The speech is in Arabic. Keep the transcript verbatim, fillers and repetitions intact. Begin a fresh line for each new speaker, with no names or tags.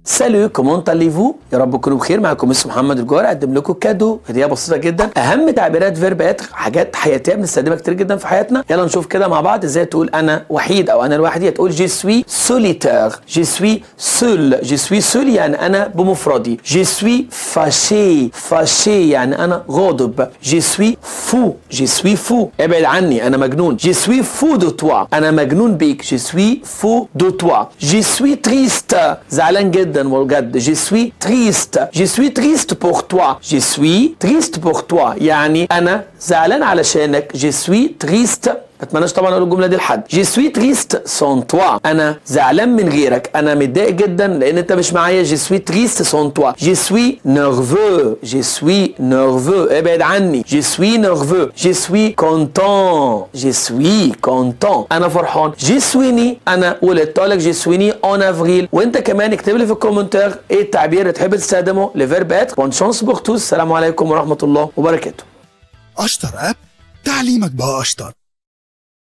سالو كومون تاليفو، يا رب تكونوا بخير. معاكم مستر محمد الجوهري. اقدم لكم كادو، هديه بسيطه جدا. اهم تعبيرات فيرب اتر، حاجات حياتيه بنستخدمها كتير جدا في حياتنا. يلا نشوف كده مع بعض ازاي تقول انا وحيد او انا لوحدي. هتقول جي سوي سوليتير، جي سوي سول، جي سوي سول يعني انا بمفردي. جي سوي فاشي، فاشي يعني انا غاضب. جي سوي فو، جي سوي فو ابعد عني انا مجنون. جي سوي فو دو توا، انا مجنون بيك. جي سوي فو دو توا. جي سوي تريست، زعلان جدا بجد. جي سوي تريست، جي سوي تريست بور توا، جي سوي تريست بور توا يعني انا زعلان علشانك. جي سوي تريست، بتمناش طبعا اقول الجمله دي لحد. جي سوي تريست سون توا، انا زعلان من غيرك، انا متضايق جدا لان انت مش معايا. جي سوي تريست سون توا. جي سوي نيرفو، جي سوي نيرفو ابعد عني. جي سوي نيرفو. جي سوي كونتون، جي سوي كونتون انا فرحان. جي سويني، انا ولدت لك جي سويني اون افريل. وانت كمان اكتب لي في الكومنتار ايه التعبير اللي تحب تستخدمه لفيرب اتر. بون شانس بور توس. السلام عليكم ورحمه الله وبركاته.
اشطر اب، تعليمك بقى اشطر.